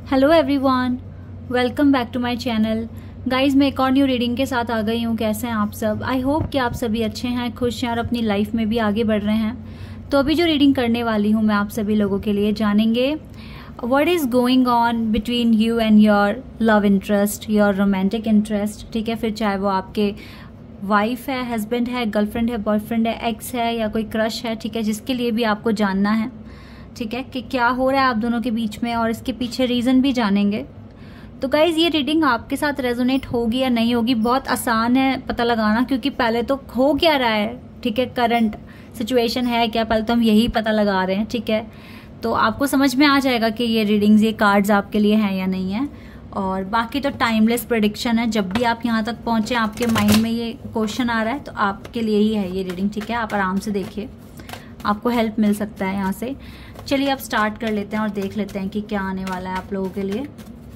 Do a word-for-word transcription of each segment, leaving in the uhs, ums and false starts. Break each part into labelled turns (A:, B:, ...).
A: Hello everyone, welcome back to my channel. Guys, मैं एक और न्यू रीडिंग के साथ आ गई हूँ। कैसे हैं आप सब? आई होप कि आप सभी अच्छे हैं, खुश हैं और अपनी लाइफ में भी आगे बढ़ रहे हैं। तो अभी जो रीडिंग करने वाली हूँ मैं आप सभी लोगों के लिए, जानेंगे what is going on between you and your love interest, your romantic interest. ठीक है, फिर चाहे वो आपके वाइफ है, हस्बैंड है, गर्लफ्रेंड है, बॉयफ्रेंड है, एक्स है या कोई क्रश है। ठीक है, जिसके लिए भी आपको जानना है। ठीक है, कि क्या हो रहा है आप दोनों के बीच में और इसके पीछे रीज़न भी जानेंगे। तो गाइज़, ये रीडिंग आपके साथ रेजोनेट होगी या नहीं होगी, बहुत आसान है पता लगाना, क्योंकि पहले तो हो क्या रहा है, ठीक है, करंट सिचुएशन है क्या, पहले तो हम यही पता लगा रहे हैं। ठीक है, तो आपको समझ में आ जाएगा कि ये रीडिंग्स, ये कार्ड्स आपके लिए हैं या नहीं है। और बाकी तो टाइमलेस प्रेडिक्शन है। जब भी आप यहाँ तक पहुँचे, आपके माइंड में ये क्वेश्चन आ रहा है, तो आपके लिए ही है ये रीडिंग। ठीक है, आप आराम से देखिए, आपको हेल्प मिल सकता है यहाँ से। चलिए अब स्टार्ट कर लेते हैं और देख लेते हैं कि क्या आने वाला है आप लोगों के लिए,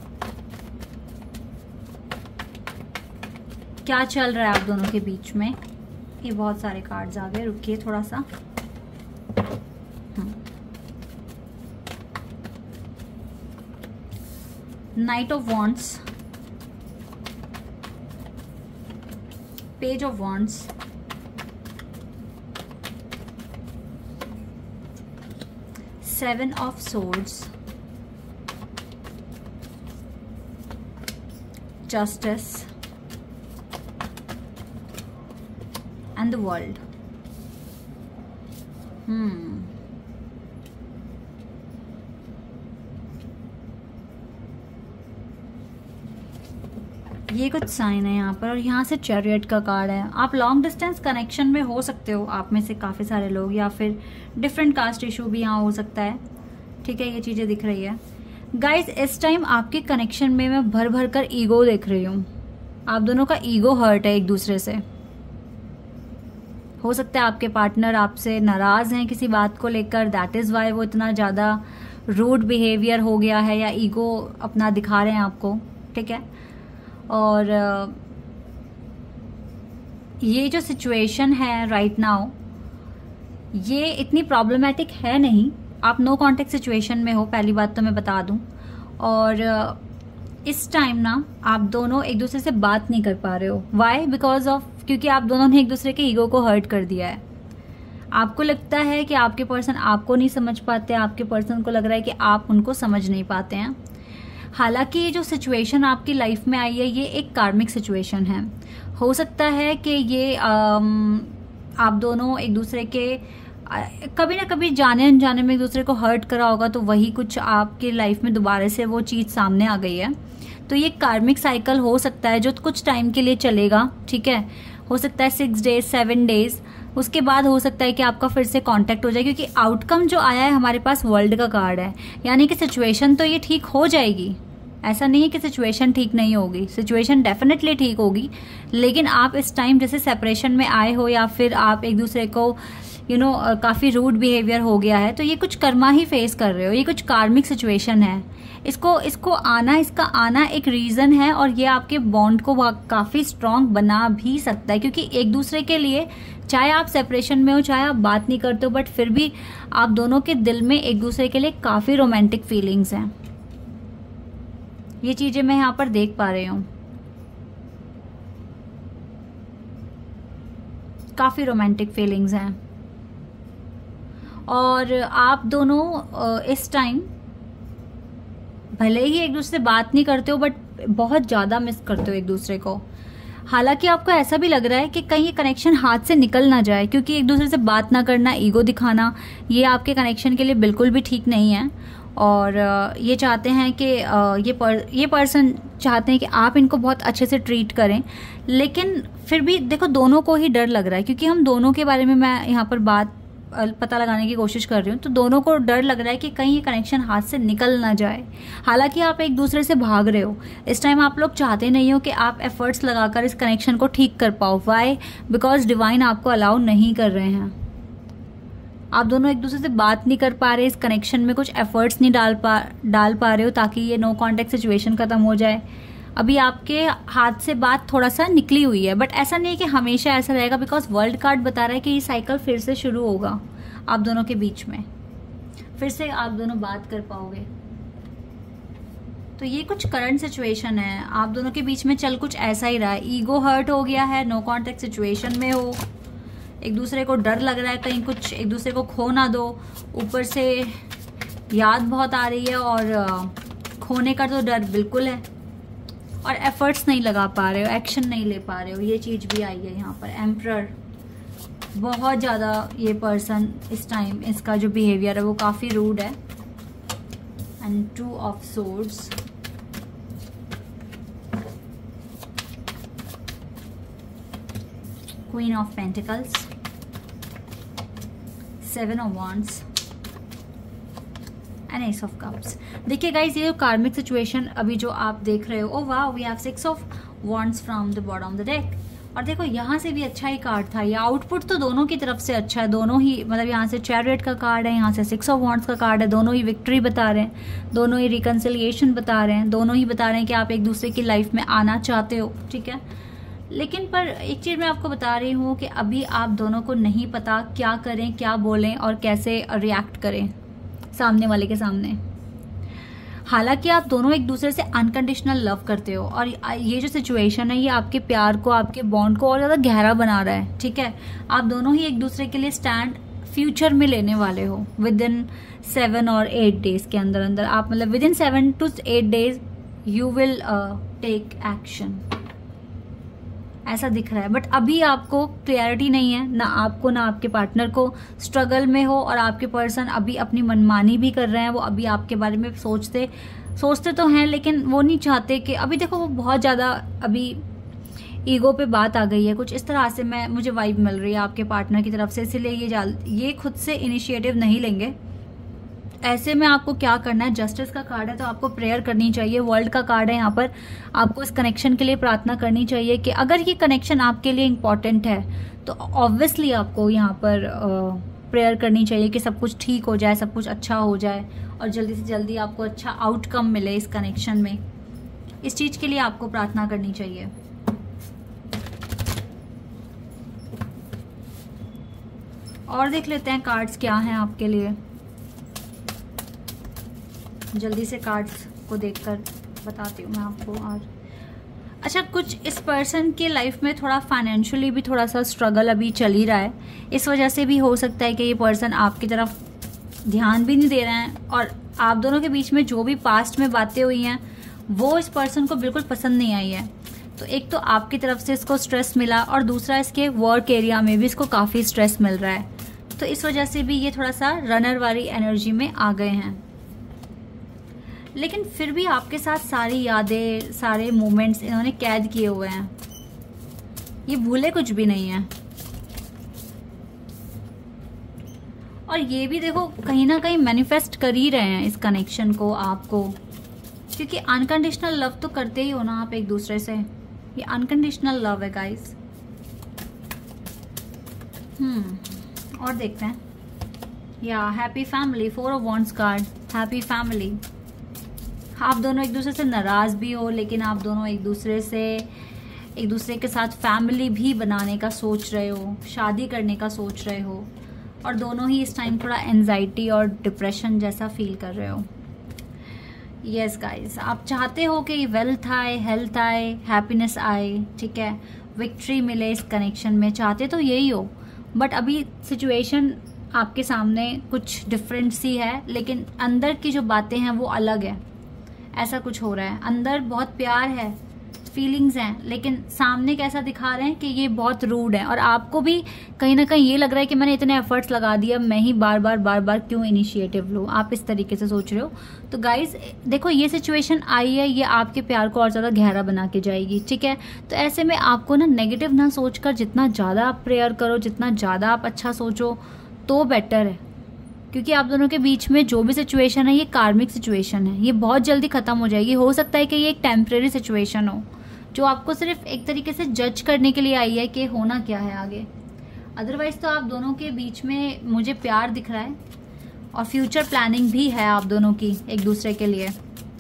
A: क्या चल रहा है आप दोनों के बीच में। ये बहुत सारे कार्ड्स आ गए, रुकिए थोड़ा सा। Knight of wands, page of wands, seven of swords, justice and the world. hmm ये कुछ साइन है यहाँ पर, और यहाँ से चैरियट का कार्ड है। आप लॉन्ग डिस्टेंस कनेक्शन में हो सकते हो, आप में से काफ़ी सारे लोग, या फिर डिफरेंट कास्ट इशू भी यहाँ हो सकता है। ठीक है, ये चीज़ें दिख रही है। गाइज, इस टाइम आपके कनेक्शन में मैं भर भर कर ईगो देख रही हूँ। आप दोनों का ईगो हर्ट है एक दूसरे से। हो सकता है आपके पार्टनर आपसे नाराज़ हैं किसी बात को लेकर, दैट इज़ वाई वो इतना ज़्यादा रूड बिहेवियर हो गया है, या ईगो अपना दिखा रहे हैं आपको। ठीक है, और ये जो सिचुएशन है राइट नाउ, ये इतनी प्रॉब्लमेटिक है नहीं। आप नो कॉन्टेक्ट सिचुएशन में हो, पहली बात तो मैं बता दूं। और इस टाइम ना आप दोनों एक दूसरे से बात नहीं कर पा रहे हो। वाई? बिकॉज ऑफ, क्योंकि आप दोनों ने एक दूसरे के ईगो को हर्ट कर दिया है। आपको लगता है कि आपके पर्सन आपको नहीं समझ पाते, आपके पर्सन को लग रहा है कि आप उनको समझ नहीं पाते हैं। हालांकि ये जो सिचुएशन आपकी लाइफ में आई है, ये एक कार्मिक सिचुएशन है। हो सकता है कि ये आम, आप दोनों एक दूसरे के कभी ना कभी जाने अनजाने में एक दूसरे को हर्ट करा होगा, तो वही कुछ आपकी लाइफ में दोबारा से वो चीज़ सामने आ गई है। तो ये कार्मिक साइकिल हो सकता है जो कुछ टाइम के लिए चलेगा। ठीक है, हो सकता है सिक्स डेज सेवन डेज, उसके बाद हो सकता है कि आपका फिर से कांटेक्ट हो जाए, क्योंकि आउटकम जो आया है हमारे पास वर्ल्ड का कार्ड है, यानी कि सिचुएशन तो ये ठीक हो जाएगी। ऐसा नहीं है कि सिचुएशन ठीक नहीं होगी, सिचुएशन डेफिनेटली ठीक होगी। लेकिन आप इस टाइम जैसे सेपरेशन में आए हो, या फिर आप एक दूसरे को यू नो काफ़ी रूड बिहेवियर हो गया है, तो ये कुछ कर्मा ही फेस कर रहे हो। ये कुछ कार्मिक सिचुएशन है। इसको इसको आना इसका आना एक रीज़न है, और ये आपके बॉन्ड को काफ़ी स्ट्रॉन्ग बना भी सकता है, क्योंकि एक दूसरे के लिए, चाहे आप सेपरेशन में हो, चाहे आप बात नहीं करते हो, बट फिर भी आप दोनों के दिल में एक दूसरे के लिए काफ़ी रोमांटिक फीलिंग्स हैं। ये चीज़ें मैं यहाँ पर देख पा रही हूँ, काफ़ी रोमांटिक फीलिंग्स हैं। और आप दोनों इस टाइम भले ही एक दूसरे से बात नहीं करते हो, बट बहुत ज़्यादा मिस करते हो एक दूसरे को। हालांकि आपको ऐसा भी लग रहा है कि कहीं ये कनेक्शन हाथ से निकल ना जाए, क्योंकि एक दूसरे से बात ना करना, ईगो दिखाना, ये आपके कनेक्शन के लिए बिल्कुल भी ठीक नहीं है। और ये चाहते हैं कि ये पर, ये पर्सन चाहते हैं कि आप इनको बहुत अच्छे से ट्रीट करें। लेकिन फिर भी देखो, दोनों को ही डर लग रहा है, क्योंकि हम दोनों के बारे में मैं यहाँ पर बात पता लगाने की कोशिश कर रही हूँ। तो दोनों को डर लग रहा है कि कहीं ये कनेक्शन हाथ से निकल ना जाए। हालांकि आप एक दूसरे से भाग रहे हो इस टाइम, आप लोग चाहते नहीं हो कि आप एफर्ट्स लगाकर इस कनेक्शन को ठीक कर पाओ। वाई? बिकॉज डिवाइन आपको अलाउ नहीं कर रहे हैं। आप दोनों एक दूसरे से बात नहीं कर पा रहे, इस कनेक्शन में कुछ एफर्ट्स नहीं डाल पा डाल पा रहे हो, ताकि ये नो कॉन्टेक्ट सिचुएशन खत्म हो जाए। अभी आपके हाथ से बात थोड़ा सा निकली हुई है, बट ऐसा नहीं है कि हमेशा ऐसा रहेगा, बिकॉज वर्ल्ड कार्ड बता रहा है कि ये साइकिल फिर से शुरू होगा आप दोनों के बीच में, फिर से आप दोनों बात कर पाओगे। तो ये कुछ करंट सिचुएशन है, आप दोनों के बीच में चल कुछ ऐसा ही रहा है। ईगो हर्ट हो गया है, नो कॉन्टेक्ट सिचुएशन में हो, एक दूसरे को डर लग रहा है कहीं कुछ एक दूसरे को खो ना दो, ऊपर से याद बहुत आ रही है और खोने का तो डर बिल्कुल है, और एफर्ट्स नहीं लगा पा रहे हो, एक्शन नहीं ले पा रहे हो, ये चीज़ भी आई है यहाँ पर। एम्परर, बहुत ज़्यादा ये पर्सन इस टाइम इसका जो बिहेवियर है वो काफ़ी रूड है। And two of swords, queen of pentacles, seven of wands and ace of cups. देखिए गाइज, ये कार्मिक सिचुएशन अभी जो आप देख रहे हो, ओ वाह, we have six of wands from the bottom of the deck. और देखो यहाँ से भी अच्छा ही कार्ड था, ये आउटपुट तो दोनों की तरफ से अच्छा है, दोनों ही, मतलब यहाँ से चैरियट का कार्ड है, यहाँ से सिक्स ऑफ वांड्स का कार्ड है, दोनों ही विक्ट्री बता रहे हैं, दोनों ही रिकन्सिलिएशन बता रहे हैं, दोनों ही बता रहे हैं कि आप एक दूसरे की लाइफ में आना चाहते हो, ठीक है। लेकिन पर एक चीज़ मैं आपको बता रही हूँ कि अभी आप दोनों को नहीं पता क्या करें, क्या बोलें और कैसे रिएक्ट करें सामने वाले के सामने। हालांकि आप दोनों एक दूसरे से अनकंडीशनल लव करते हो, और ये जो सिचुएशन है ये आपके प्यार को, आपके बॉन्ड को और ज़्यादा गहरा बना रहा है, ठीक है। आप दोनों ही एक दूसरे के लिए स्टैंड फ्यूचर में लेने वाले हो विद इन सेवन और एट डेज के अंदर अंदर। आप मतलब within seven to eight days you will take action, ऐसा दिख रहा है। बट अभी आपको क्लियरिटी नहीं है, ना आपको ना आपके पार्टनर को, स्ट्रगल में हो, और आपके पर्सन अभी अपनी मनमानी भी कर रहे हैं। वो अभी आपके बारे में सोचते सोचते तो हैं, लेकिन वो नहीं चाहते कि, अभी देखो वो बहुत ज़्यादा अभी ईगो पे बात आ गई है, कुछ इस तरह से मैं मुझे वाइब मिल रही है आपके पार्टनर की तरफ से। इसीलिए ये जाल ये खुद से इनिशिएटिव नहीं लेंगे। ऐसे में आपको क्या करना है, जस्टिस का कार्ड है तो आपको प्रेयर करनी चाहिए, वर्ल्ड का कार्ड है यहाँ पर, आपको इस कनेक्शन के लिए प्रार्थना करनी चाहिए कि अगर ये कनेक्शन आपके लिए इम्पॉर्टेंट है तो ऑब्वियसली आपको यहाँ पर प्रेयर करनी चाहिए कि सब कुछ ठीक हो जाए, सब कुछ अच्छा हो जाए और जल्दी से जल्दी आपको अच्छा आउटकम मिले इस कनेक्शन में। इस चीज़ के लिए आपको प्रार्थना करनी चाहिए। और देख लेते हैं कार्ड्स क्या हैं आपके लिए, जल्दी से कार्ड्स को देखकर बताती हूँ मैं आपको आज। अच्छा, कुछ इस पर्सन के लाइफ में थोड़ा फाइनेंशियली भी थोड़ा सा स्ट्रगल अभी चल ही रहा है, इस वजह से भी हो सकता है कि ये पर्सन आपकी तरफ ध्यान भी नहीं दे रहे हैं, और आप दोनों के बीच में जो भी पास्ट में बातें हुई हैं वो इस पर्सन को बिल्कुल पसंद नहीं आई है। तो एक तो आपकी तरफ से इसको स्ट्रेस मिला, और दूसरा इसके वर्क एरिया में भी इसको काफ़ी स्ट्रेस मिल रहा है, तो इस वजह से भी ये थोड़ा सा रनर वाली एनर्जी में आ गए हैं। लेकिन फिर भी आपके साथ सारी यादें, सारे मोमेंट्स इन्होंने कैद किए हुए हैं, ये भूले कुछ भी नहीं है। और ये भी देखो कहीं ना कहीं मैनिफेस्ट कर ही रहे हैं इस कनेक्शन को आपको, क्योंकि अनकंडीशनल लव तो करते ही हो ना आप एक दूसरे से, ये अनकंडीशनल लव है गाइस। हम्म और देखते हैं, या happy family, four of wands card, happy family. आप दोनों एक दूसरे से नाराज भी हो, लेकिन आप दोनों एक दूसरे से एक दूसरे के साथ फैमिली भी बनाने का सोच रहे हो, शादी करने का सोच रहे हो, और दोनों ही इस टाइम थोड़ा एंजाइटी और डिप्रेशन जैसा फील कर रहे हो। यस गाइस, आप चाहते हो कि वेल्थ आए, हेल्थ आए, हैप्पीनेस आए, ठीक है, विक्ट्री मिले इस कनेक्शन में, चाहते तो यही हो। बट अभी सिचुएशन आपके सामने कुछ डिफरेंट सी है, लेकिन अंदर की जो बातें हैं वो अलग है, ऐसा कुछ हो रहा है। अंदर बहुत प्यार है, फीलिंग्स हैं, लेकिन सामने कैसा दिखा रहे हैं कि ये बहुत रूड है, और आपको भी कहीं ना कहीं ये लग रहा है कि मैंने इतने एफर्ट्स लगा दिए, अब मैं ही बार बार बार बार क्यों इनिशिएटिव लूँ, आप इस तरीके से सोच रहे हो। तो गाइज देखो, ये सिचुएशन आई है, ये आपके प्यार को और ज़्यादा गहरा बना के जाएगी, ठीक है। तो ऐसे में आपको ना नेगेटिव ना सोचकर जितना ज़्यादा आप प्रेयर करो, जितना ज़्यादा आप अच्छा सोचो तो बेटर है, क्योंकि आप दोनों के बीच में जो भी सिचुएशन है ये कार्मिक सिचुएशन है, ये बहुत जल्दी खत्म हो जाएगी। हो सकता है कि ये एक टेम्परेरी सिचुएशन हो जो आपको सिर्फ एक तरीके से जज करने के लिए आई है कि होना क्या है आगे। अदरवाइज तो आप दोनों के बीच में मुझे प्यार दिख रहा है, और फ्यूचर प्लानिंग भी है आप दोनों की एक दूसरे के लिए,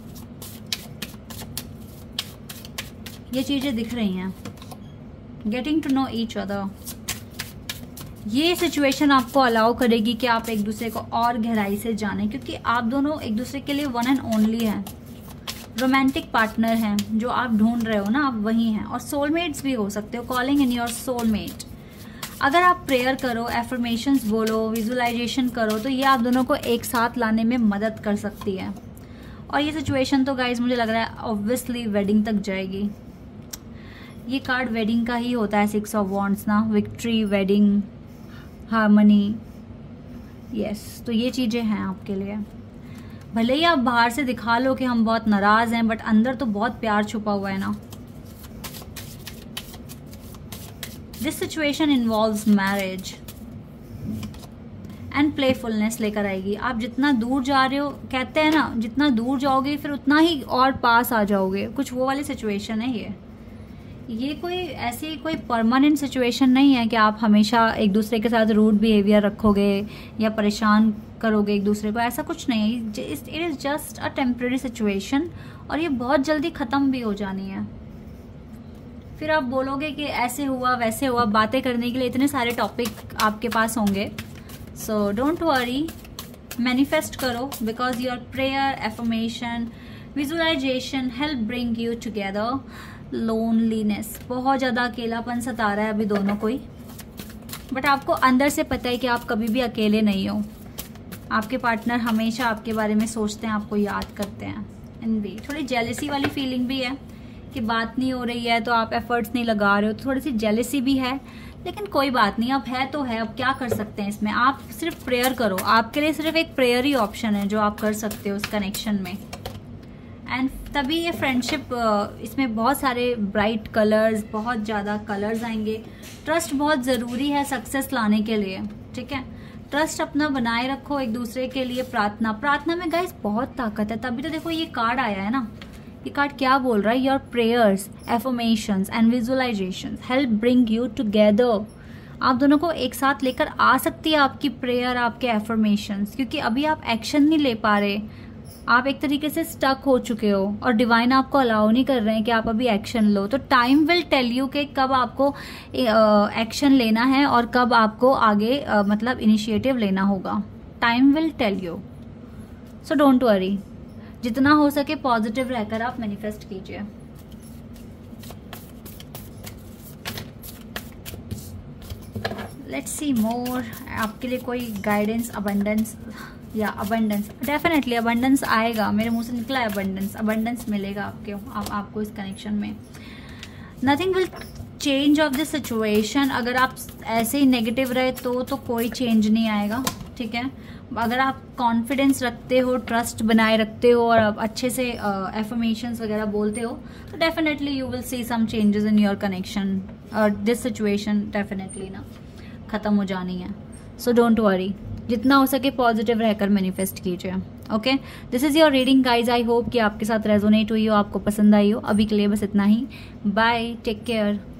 A: ये चीजें दिख रही हैं। Getting to know each other, ये सिचुएशन आपको अलाउ करेगी कि आप एक दूसरे को और गहराई से जानें, क्योंकि आप दोनों एक दूसरे के लिए वन एंड ओनली हैं। रोमांटिक पार्टनर हैं जो आप ढूंढ रहे हो ना, आप वही हैं। और सोलमेट्स भी हो सकते हो, कॉलिंग इन योर सोलमेट। अगर आप प्रेयर करो, एफर्मेशंस बोलो, विजुअलाइजेशन करो, तो ये आप दोनों को एक साथ लाने में मदद कर सकती है। और ये सिचुएशन तो गाइज मुझे लग रहा है ऑब्वियसली वेडिंग तक जाएगी। ये कार्ड वेडिंग का ही होता है, सिक्स ऑफ वॉन्ड्स ना, विक्ट्री, वेडिंग, हार्मनी, यस। तो ये चीज़ें हैं आपके लिए। भले ही आप बाहर से दिखा लो कि हम बहुत नाराज़ हैं, बट अंदर तो बहुत प्यार छुपा हुआ है ना। This situation involves marriage and playfulness लेकर आएगी। आप जितना दूर जा रहे हो, कहते हैं ना, जितना दूर जाओगे फिर उतना ही और पास आ जाओगे, कुछ वो वाली सिचुएशन है ये। ये कोई ऐसी कोई परमानेंट सिचुएशन नहीं है कि आप हमेशा एक दूसरे के साथ रूड बिहेवियर रखोगे या परेशान करोगे एक दूसरे को, ऐसा कुछ नहीं है। It is just a temporary situation और ये बहुत जल्दी ख़त्म भी हो जानी है। फिर आप बोलोगे कि ऐसे हुआ वैसे हुआ, बातें करने के लिए इतने सारे टॉपिक आपके पास होंगे। सो डोंट वरी, मैनिफेस्ट करो, because your prayer, affirmation, visualisation help bring you together. Loneliness, बहुत ज़्यादा अकेलापन सता रहा है अभी दोनों को ही, बट आपको अंदर से पता है कि आप कभी भी अकेले नहीं हो। आपके पार्टनर हमेशा आपके बारे में सोचते हैं, आपको याद करते हैं। एंड भी थोड़ी जेलसी वाली फीलिंग भी है कि बात नहीं हो रही है तो आप एफर्ट्स नहीं लगा रहे हो, थोड़ी सी जेलसी भी है, लेकिन कोई बात नहीं, अब है तो है, अब क्या कर सकते हैं इसमें। आप सिर्फ प्रेयर करो, आपके लिए सिर्फ एक प्रेयर ही ऑप्शन है जो आप कर सकते हो उस कनेक्शन में। एंड तभी ये फ्रेंडशिप, इसमें बहुत सारे ब्राइट कलर्स, बहुत ज़्यादा कलर्स आएंगे। ट्रस्ट बहुत ज़रूरी है सक्सेस लाने के लिए, ठीक है। ट्रस्ट अपना बनाए रखो एक दूसरे के लिए। प्रार्थना, प्रार्थना में गाइस बहुत ताकत है। तभी तो देखो ये कार्ड आया है ना, ये कार्ड क्या बोल रहा है, your prayers, affirmations and visualisations help bring you together. आप दोनों को एक साथ लेकर आ सकती है आपकी प्रेयर, आपके एफर्मेशंस, क्योंकि अभी आप एक्शन नहीं ले पा रहे, आप एक तरीके से स्टक हो चुके हो और डिवाइन आपको अलाउ नहीं कर रहे हैं कि आप अभी एक्शन लो। तो टाइम विल टेल यू कि कब आपको एक्शन लेना है और कब आपको आगे uh, मतलब इनिशिएटिव लेना होगा। Time will tell you, so don't worry. जितना हो सके पॉजिटिव रहकर आप मैनिफेस्ट कीजिए। लेट्स सी मोर, आपके लिए कोई गाइडेंस, अबंडेंस या अबंडेंस, डेफिनेटली अबंडेंस आएगा, मेरे मुंह से निकला है अबंडेंस, अबंडेंस मिलेगा आपके आप, आपको इस कनेक्शन में। Nothing will change of this situation. अगर आप ऐसे ही नेगेटिव रहे तो तो कोई चेंज नहीं आएगा, ठीक है। अगर आप कॉन्फिडेंस रखते हो, ट्रस्ट बनाए रखते हो और अच्छे से एफर्मेशंस वगैरह बोलते हो, तो definitely you will see some changes in your connection और दिस सिचुएशन डेफिनेटली ना ख़त्म हो जानी है। सो डोंट वरी, जितना हो सके पॉजिटिव रहकर मैनिफेस्ट कीजिए। Okay, this is your reading guys. I hope कि आपके साथ रेजोनेट हुई हो, आपको पसंद आई हो। अभी के लिए बस इतना ही। Bye, take care.